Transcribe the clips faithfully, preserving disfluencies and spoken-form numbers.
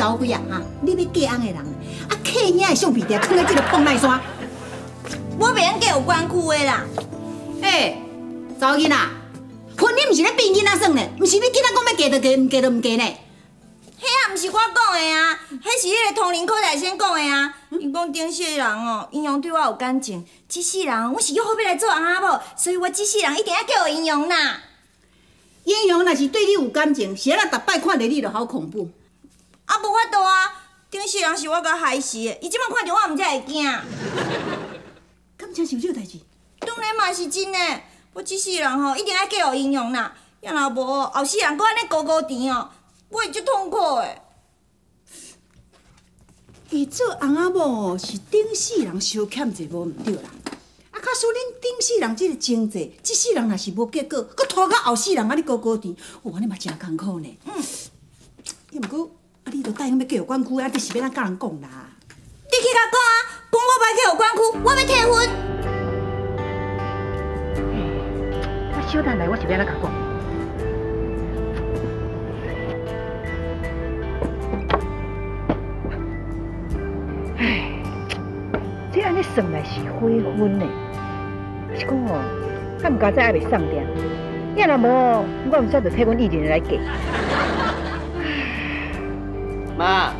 查某鬼啊哈！你要嫁翁的人，啊，客兄的橡皮条放在这个碰奈山。 我袂用嫁有关区的啦。 哎，查某囡仔，婚姻毋是咧变囡仔算呢，毋是你囡仔讲要嫁就嫁，唔嫁就唔嫁呢。 迄也毋是我讲的啊，迄是迄个通灵科大仙讲的啊。伊讲顶世的人哦，阴阳对我有感情，这世人我是约好要来做翁仔某，所以我这世人一定要叫我阴阳啦。 阴阳若是对你有感情，是啊，逐摆看着你就好恐怖。 啊，无法度啊，顶世人是我甲害死的，伊即摆看着我，毋才会惊。 敢真是有这代志？ 当然嘛是真的，我这世人吼一定要叫我阴阳啦，要若无后世人搁安尼高高甜哦，我会足痛苦的。 伊做翁仔某是顶世人相欠债无毋对啦。啊，假使恁顶世人即个情债，即世人若是无结果，搁拖到后世人安尼高高甜，哇，安尼嘛真艰苦呢。嗯。要毋过，啊，你都答应要嫁有管区，啊，你是要咱甲人讲啦？ 你去甲讲啊，讲我歹嫁有管区，我要退婚。 我小等下，我是要咱甲讲。唉，这安尼算来是悔婚呢。是讲哦，敢毋加再还袂送掉，要若无，我毋晓得替阮艺人来嫁。 妈，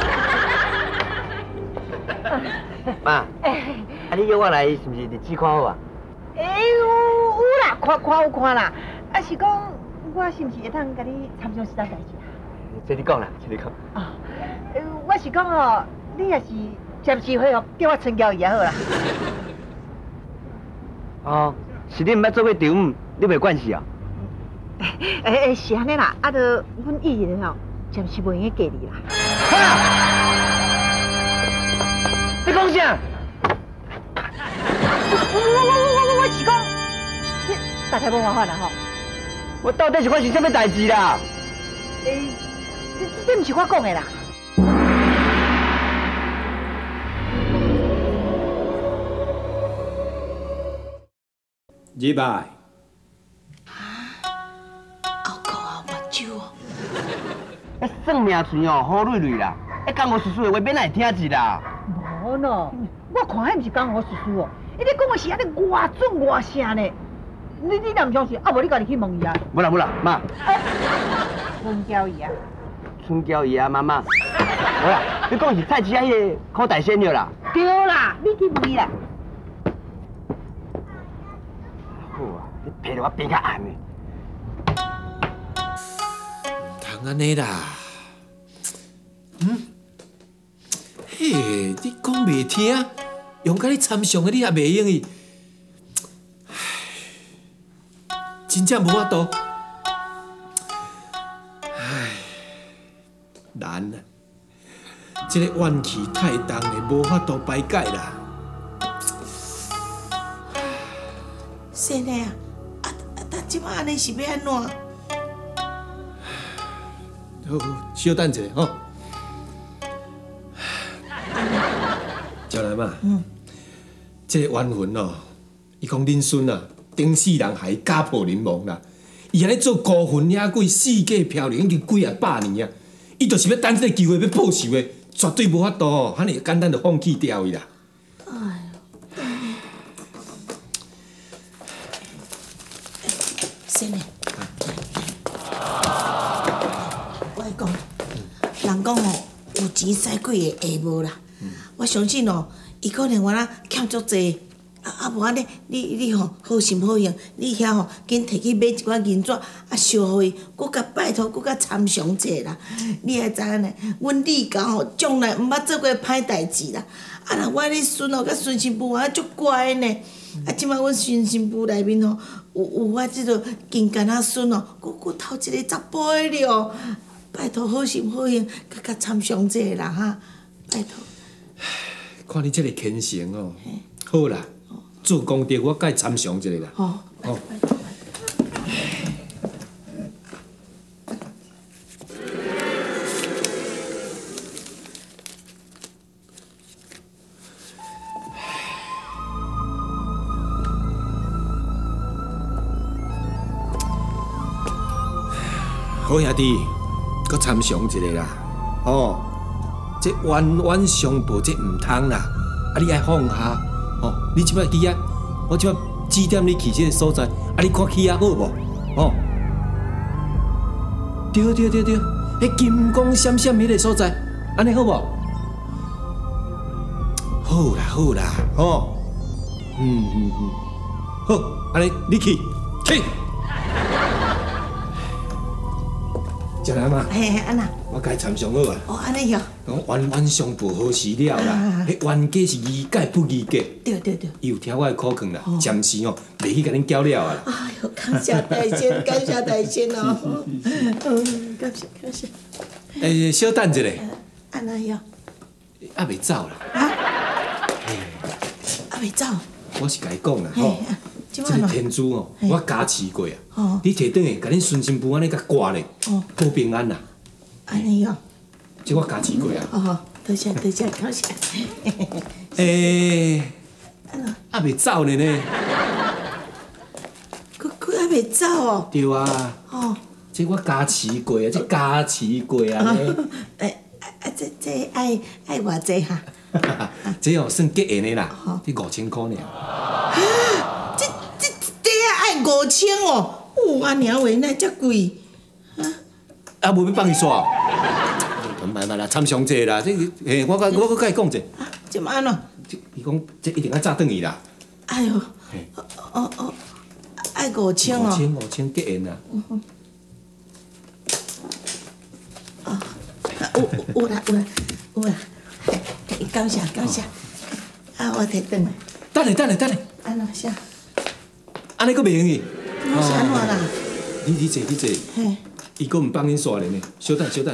妈，啊，你约我来是毋是日子看好啊？ 哎，有有啦，看看有看啦，啊是讲我是毋是会通甲你参详一单代志啊？ 这你讲啦，这你讲。 啊，我是讲哦，你也是暂时配合叫我春娇姨就好啦。 哦，是你毋捌做过丈母，你袂管事哦。 哎哎，是安尼啦，啊，着阮艺人哦，暂时袂用嫁你啦。 哈！你讲啥？ 我我我我我我是讲，你大概无麻烦啦吼。 我到底是发生什么代志啦？ 诶，这这这毋是我讲的啦。 入来。 后口啊，目睭哦。 啊，算命算哦，好蕊蕊啦。啊，江湖叔叔的话免来听一啦。 无喏，我看迄毋是江湖叔叔哦，伊咧讲的是安尼偌准偌声呢。你你若毋相信，啊无你家己去问伊啊。 无啦无啦，妈。 春娇姨啊。 春娇姨啊，妈妈。好啦，你讲是菜市啊，迄个柯大仙了啦。 对啦，你去问伊啦。 好啊，你皮着我变较暗的。 通安尼啦。嗯？嘿，你讲袂听，用甲你参详的你也袂用伊。唉，真正无法度。唉，难啊！这个怨气太重的，无法度排解啦。 先生啊，啊啊！但即摆安尼是要安怎？ 好，稍等一下吼。娇兰嘛，嗯，这个冤魂哦，伊讲恁孙啊，顶世人还家破人亡啦，伊安尼做孤魂野鬼，四界飘零已经几啊百年啊，伊就是要等这个机会要报仇的，绝对无法度哦，遐尼简单就放弃掉伊啦。 哎呦，先生。我讲，人讲吼，有钱使鬼的下无啦。我相信哦，伊可能原来欠足济，啊啊无安尼，你你吼好心好用，你遐吼紧摕去买一寡银纸，啊烧互伊，搁甲拜托，搁甲参详者啦。你会知影呢？阮李家吼，从来毋捌做过歹代志啦。啊，若我迄孙哦，甲孙媳妇啊，足乖呢。啊，即摆阮孙媳妇内面吼，有有我即个金干仔孙哦，搁搁偷一个查甫的了。拜托，好心好用，甲甲参详者啦哈，拜托。 看你这个虔诚哦，好啦，做功德我甲伊参详一下啦。 哦， 哦。好兄弟，搁参详一下啦，哦。 这冤冤相报这唔通啦，啊你爱放下，哦，你即摆去啊，我即摆指点你去这个所在，啊你看去啊好无？哦，对对对对，迄金光闪闪迄个所在，安尼好无？好啦好啦，哦，嗯嗯嗯，好，安尼你去去。食来嘛？ 嘿，安那？ 我甲伊参详好啊。 哦，安尼哟。 讲冤冤相报何时了啦？迄冤家是宜解不宜结。 对对对。 伊有听我的口劝啦，暂时哦，袂去甲恁搅了啊啦。 哎呦，感谢大仙，感谢大仙哦。嗯，感谢感谢。 诶，小等一下， 安那哟？ 还袂走啦。 啊？还袂走？ 我是甲伊讲啦，吼。这个天珠哦，我加持过啊。你摕转去，甲恁孙新妇安尼甲挂咧，保平安啦。 安尼哟。 这我加持过啊。 哦，多谢多谢，感谢。 诶，还袂走呢呢？ 佮佮还袂走哦？ 对啊。哦。这我加持过啊，这加持过啊。 诶，啊这这爱爱偌济哈？ 这哦算结缘的啦，这五千块尔。 这这这啊爱五千哦，哦，阿娘话那遮贵， 啊？啊，无要放伊煞？慢慢啦，参详者啦，这诶，我我我甲伊讲者。 啊，怎么安怎？ 伊讲这一定要早转去啦。 哎呦，哦哦，爱五千哦。 五千五千结缘啦。 哦，有有啦有啦有啦，感谢感谢，啊，我摕转来。 等下等下等下。 安怎啥？ 安尼阁袂用去？ 那是安怎啦？ 你你坐你坐。嘿。伊阁唔放恁煞咧呢，小等小等。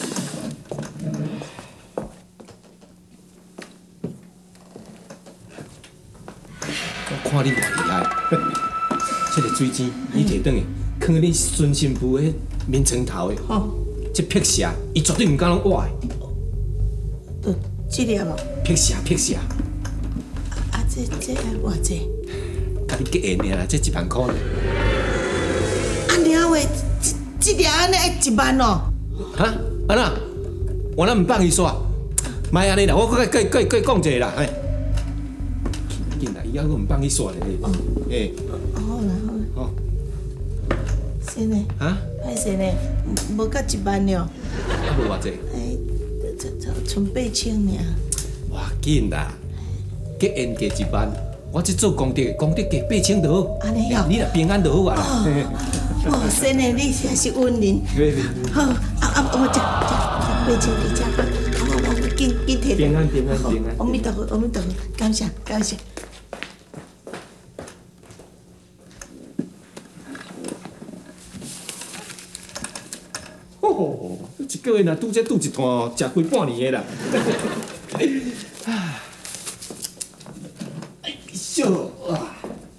我看你偌厉害，这个水晶你摕转去，放喺恁孙媳妇迄面床头的。哦。这辟邪，伊绝对唔敢拢挖的。 就这粒哦。 辟邪辟邪。 啊，这这爱偌济？ 甲你结缘尔啦，这一万块。 安尼啊话，这这粒安尼爱一万哦。 哈？安那？我哪唔放伊煞？莫安尼啦，我甲甲甲甲讲一下啦，嘿。紧啦，以后我唔放伊煞咧。哦。诶。 好啦好啦。哦。是呢。啊？歹势呢，无到一万了。 啊，无偌济。 哎，就就剩八千尔。 哇，紧啦，结缘加一万，我这做功德，功德加八千就好。 安尼哦。 你若平安就好啊。 哦，是呢，你也是稳人。好，啊啊，我这这八千你这，我我紧紧摕。 平安平安平安。 阿弥陀佛，阿弥陀佛，感谢感谢。 哦，一个月若拄则拄一摊哦，食规半年的啦。哎，笑啊！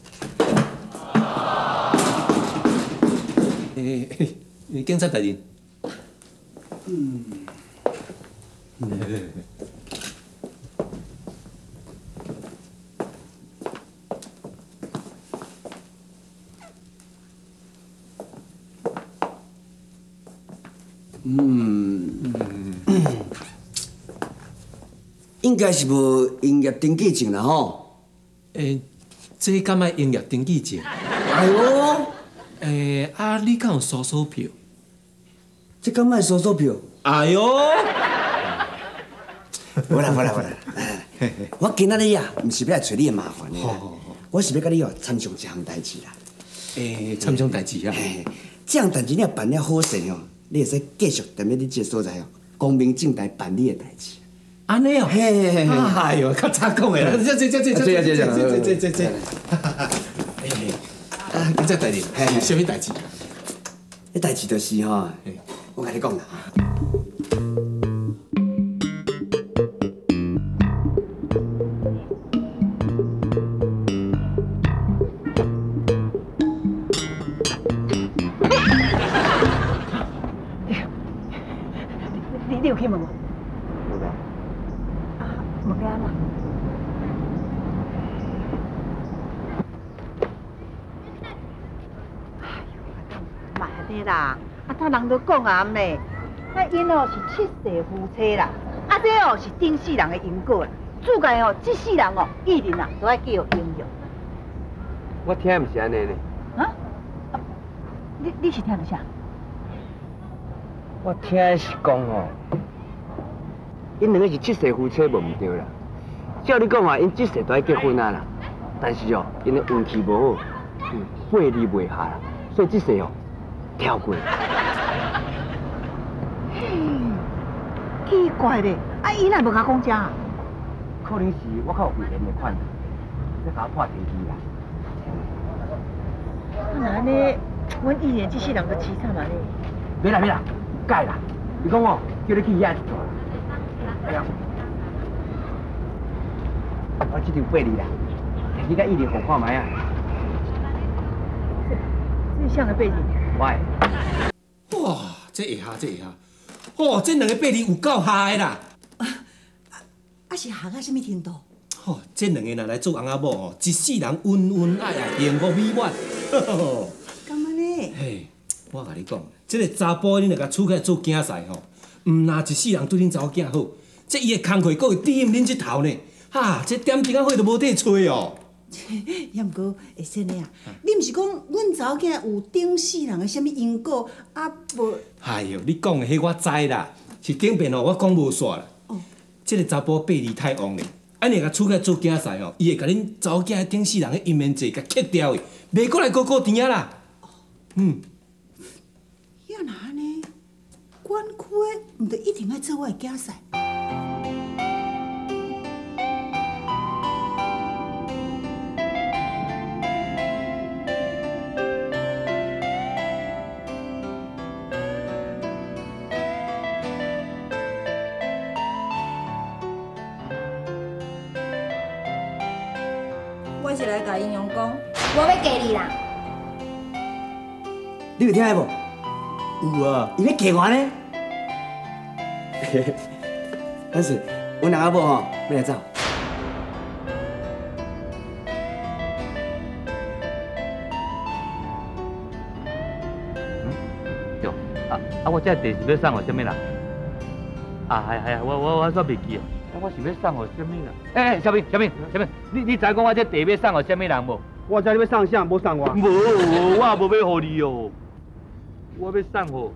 诶，警察大人。嗯。 嗯，应该是无营业登记证啦吼。 诶，这敢爱营业登记证？ 哎呦， 诶，啊，你敢有搜索票？ 这敢爱搜索票？ 哎呦！ 无啦无啦无啦，我今仔日啊，毋是要来找你的麻烦的，我是要甲你哦参详一项代志啦。 诶，参详代志啊？ 这项代志你若办了好势哦。你会使继续踮咧你这个所在哦，光明正大办你的代志。 安尼哦， 嘿嘿嘿， 哎呦，较早讲的啦，这这这这这这这这这这这，哎，啊，今仔代志，是啥物代志？ 迄代志就是吼，我甲你讲啦。 你有去问无？ 无啦。 啊，问安啦。哎呦，慢啲啦！啊，他人都讲啊呢，啊因哦是七世夫妻啦， 啊，这哦是顶世人的因果啦。主该哦，这世人哦，一定啊都要叫英雄。 我听的不是安尼呢。 啊？啊你你是听到啥？ 我听的是讲哦，因两个是七世夫妻无毋对啦。照你讲话，因七世都要结婚啊啦。但是哦，因的运气无好，嗯，八字袂合啦，所以这世哦跳过。 奇怪咧，啊，伊哪无甲讲啥？ 可能是我较有贵人的款，再甲我破地基啦。 啊，那安尼，阮一年这世人都凄惨啊咧。 别啦别啦，有解啦。你讲哦，叫你去遐一撮。哎呀，我这张八字啦，摕去甲伊里互看卖啊。 这像个背景。 喂。 哇，这会下这会下，哦，这两个八字有够下的啦。 啊是学到什么程度？ 吼，这两个若来做翁仔某吼，一世人恩恩爱爱，幸福美满。 干嘛呢？ 嘿，我甲你讲，这个查甫你若甲娶起来做囝婿吼，毋若一世人对恁查某囝好，这伊的工课阁会抵恁这头呢。哈，这点钟仔伙都无地吹哦。 也毋过会使呢啊！你毋是讲阮查某囝有顶世人的什么因果啊？无？ 哎呦，你讲的迄我知啦，是顶边哦，我讲无煞啦。 哦， 这个查甫八字太旺咧，安尼甲娶起来做囝婿哦，伊会甲恁查某囝顶世人的姻缘债甲克掉的，袂过来过过甜啊啦。嗯。 要哪呢？官区的毋得一定爱做我的囝婿。 我是来甲英雄讲，我要嫁你啦。 你有听下无？有啊，伊要嫁我呢。但是，阮阿某吼要来走。 对，啊啊，我这地是要送互什么人？啊，系系啊，我我我煞袂记啊。我是要送互什么人？哎哎，小明小明小明，你你知讲我这地要送互什么人无？ 我知你要送啥，无送我。 无，我也无要互你哦。我要送互，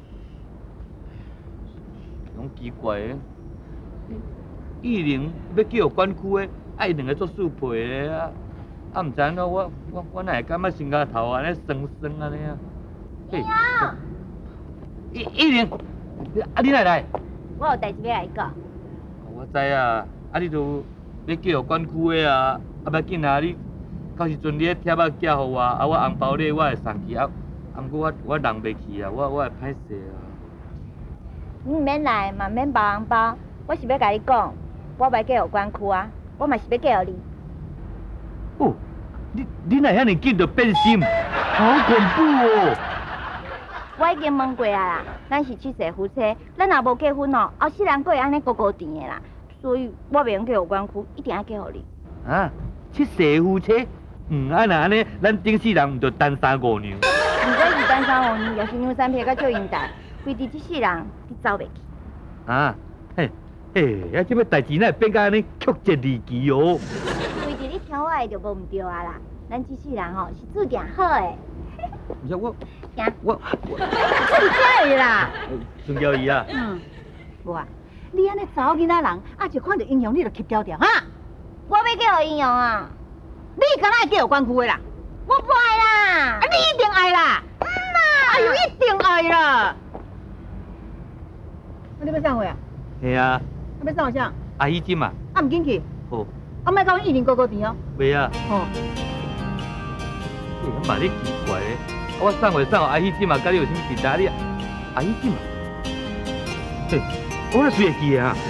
拢奇怪的。艺玲要叫管区的，啊，伊两个做速配的啊，啊，毋知影我我我哪会感觉心肝头安尼酸酸安尼啊？嘿，艺艺玲，啊，你哪来？ 我有代志要来讲。 我知啊，啊，你都要叫管区的啊，啊，要紧啊，你到时阵你咧贴仔寄互我，啊，我红包咧我会送去啊，啊，毋过我我人袂去啊，我我会歹势啊。 你毋免来，嘛免包红包，我是要甲你讲，我袂嫁互管区啊，我嘛是要嫁互你。 哦，你你哪遐尼紧就变心，好恐怖哦！ 我已经问过啊啦，咱是七世夫妻，咱若无结婚哦，后世人阁会安尼糊糊甜的啦，所以我袂用嫁互管区，一定要嫁互你。 啊，七世夫妻，嗯，啊那安尼，咱顶世人毋着单三五娘。 毋管是单三五年，也是娘三撇，甲少英代，规伫这世人，你走袂去。 啊，嘿，嘿，啊，这要代志哪会变甲安尼曲折离奇哦？ 规伫你听我的就无毋对啊啦，咱这世人吼是注定好的。 不是我， 行， 我我， 是假的啦。 孙娇姨啊， 嗯，无啊，你安尼查某囡仔人，啊就看到英雄你就吸掉掉哈。 我要嫁互英雄啊！ 你敢若会叫有关区的啦？ 我不爱啦！ 啊，你一定爱啦！ 嗯嘛！ 哎呦，一定爱啦！啊，你要送回啊？ 系啊， 啊，要送啥？ 阿姨金嘛， 啊，唔紧去。 好， 啊，莫甲阮一年哥哥甜哦。 袂啊。 哦。 欸，嘛你奇怪咧，我送袂送阿姨金嘛，甲你有啥物其他？你阿姨金嘛？嘿，我哪随会记啊？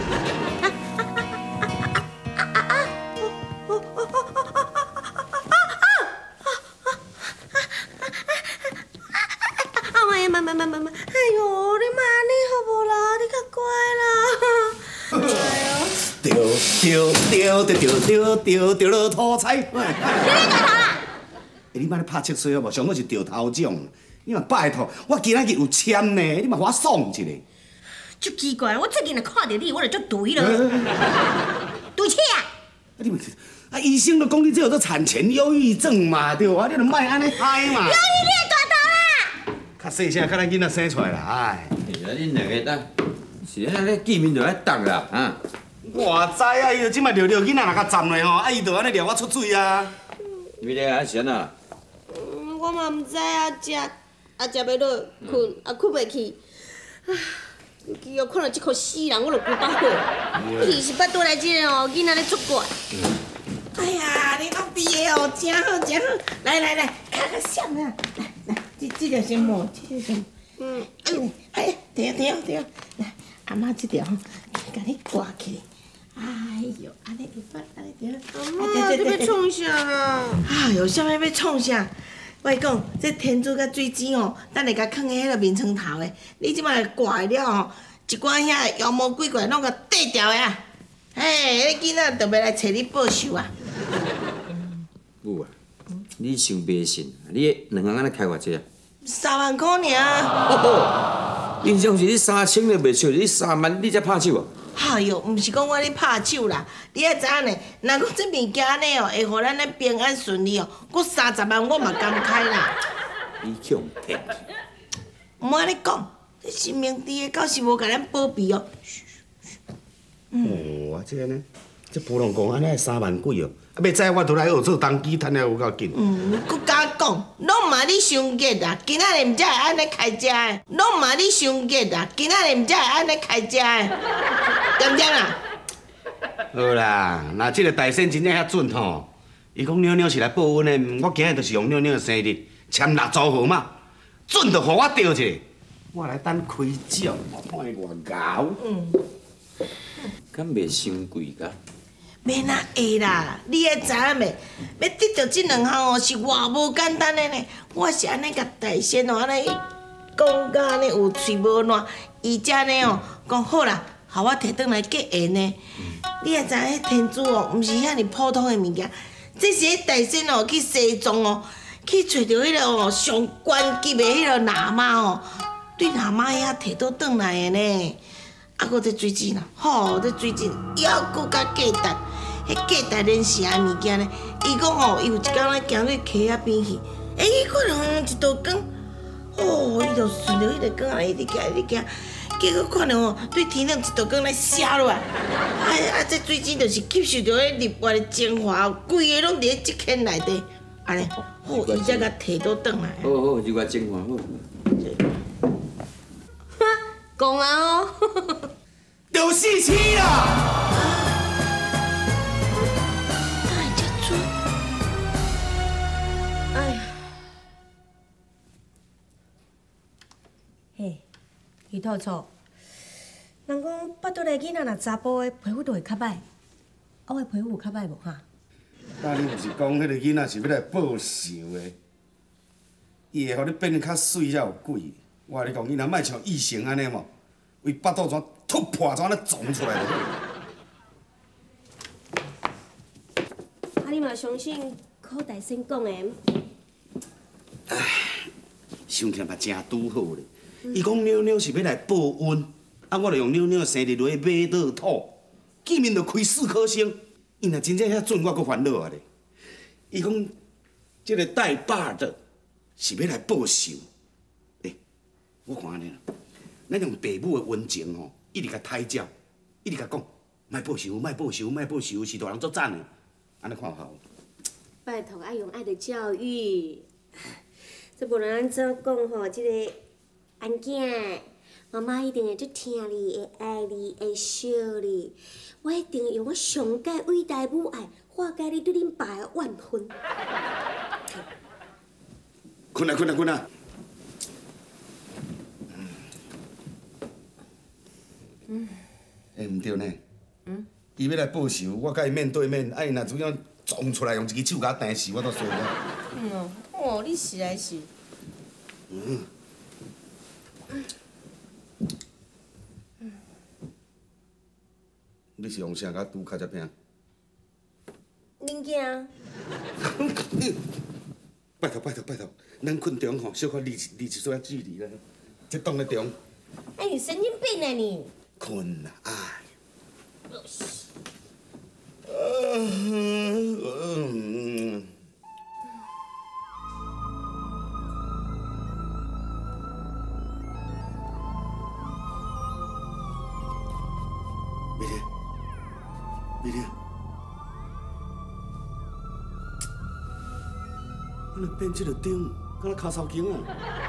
丢丢丢丢丢丢丢了土菜。你咧做啥啦？你莫咧拍七岁好无？上好是掉头奖。你嘛拜托，我今仔日有签呢，你嘛互我爽一下。 足奇怪，我最近若看到你，我就足肥了。对气啊！ 啊，你们啊，医生都讲你这有做产前忧郁症嘛，对啊，你著莫安尼嗨嘛。 忧郁你的大头啦！ 较细声，较咱囡仔生出来啦，哎。 哎呀，恁两个当是安尼见面就爱搭啦，啊！ 我知啊，伊就即摆撩撩囡仔，若甲站咧吼，啊，伊就安尼撩我出水啊。 你咧啊是安那？ 嗯，我嘛毋知啊，食啊食袂落，困啊困袂去。唉，伊哦看到即颗死人，我就规巴火。伊是捌倒来即个哦，囡仔咧作怪。哎呀，你拢毕业哦，真好真好。来来来，较较闪啊！来来，这这条先摸，这条先。嗯，哎呦，哎呀，对啊对啊对啊，来，阿妈这条吼，甲你挂起来。哎呦，安尼会发，安尼对啊。阿妈，你要创啥啦？哎呦，啥物要创啥？我讲，这天珠甲水晶哦，等下甲放喺迄个面床头的，你即摆挂了吼，一寡遐妖魔鬼怪拢甲缀掉的啊！嘿，迄囡仔特别来找你报仇啊！ 母啊，你伤迷信，你两个安尼开偌济啊？ 三万块尔。 哦，印象是你三千都袂收，你三万你才拍手啊？ 哎呦，毋是讲我咧拍手啦，你也知影呢。若讲这物件安尼哦，会互咱咧平安顺利哦，搁三十万我嘛甘开啦。 你强骗！ 毋安尼讲，这神明伫的，到是无甲咱保庇哦。 哦，啊，这安尼，这普通讲安尼三万几哦，啊，要知我倒来学做当机，趁了有够紧。 嗯，搁敢讲，拢嘛你伤热啦，今仔日毋才会安尼开食的，拢嘛你伤热啦，今仔日毋才会安尼开食的，对毋对啦？ 好啦，若即个大仙真正遐准吼，伊讲妞妞是来报恩的，我今日就是用妞妞的生日签六组号码，准就互我钓者，我来等开奖，我看伊偌高。嗯。 敢袂伤贵噶？ 免那会啦，你会知影袂？要得到这两项哦，是偌无简单的呢。我是安尼甲大仙哦，安尼讲甲安尼有喙无烂，伊才呢哦讲好啦，互我摕转来结缘呢。你也知影，迄天珠哦，毋是遐尼普通的物件，这是迄大仙哦去西藏哦，去找着迄个哦上关级的迄个喇嘛哦，对喇嘛遐摕倒转来的呢。啊，搁这水晶啦，吼，这水晶还搁较价值，迄价值连是啊物件呢。伊讲吼，伊有一工咧行去溪仔边去，哎，伊可能一道光，哦，伊就顺着迄个光啊，一直行一直行，结果看到吼，对天顶一道光来射落来，哎啊，这水晶就是吸收着迄日月的精华，规个拢伫咧即圈内底，安尼，好，伊才甲摕倒转来。 好好，日月精华好。 讲啊哦， 着死死啦！ 哪会这准？哎呀， 嘿，鱼兔醋，人讲巴肚内囡仔若查甫的皮肤都会较歹，我的皮肤有较歹无哈？ 那你毋是讲迄个囡仔是要来报仇的？伊会互你变较水才有鬼。我甲你讲，伊若莫像异性安尼嘛，为巴肚怎突破怎安尼撞出来的。 啊，你嘛相信柯大仙讲的？ 唉，想起来嘛真拄好咧。伊讲妞妞是要来报恩，啊，我就用妞妞的生日落去买倒土，见面就开四颗星。伊若真正遐准，我阁烦恼啊咧。伊讲，这个带把的是要来报仇。我看安尼啦，咱用父母的温情吼，一直甲胎教，一直甲讲，莫报仇，莫报仇，莫报仇，是大人作赞的，安尼看有效？ 拜托，爱用爱的教育。这无论安怎讲吼，这个安囝，妈妈一定会足疼你，会爱你，会惜你。我一定会用我上界伟大的母爱，化解你对恁爸的怨恨。 困啊困啊困啊！嗯，哎，毋对呢。嗯。伊要来报仇，我甲伊面对面，啊，伊若怎样撞出来，用一支手甲我弹死，我都衰了。 嗯哦，哦，你实在是。嗯。嗯。你是用啥甲拄较才拼？ 恁囝。 拜托拜托拜托，咱困中吼，小可离离一撮仔距离啦。这栋咧中， 哎，你神经病呢你！ 困啦，哎。嗯。美玲，美玲，我咧变这个顶，敢若骹手筋啊！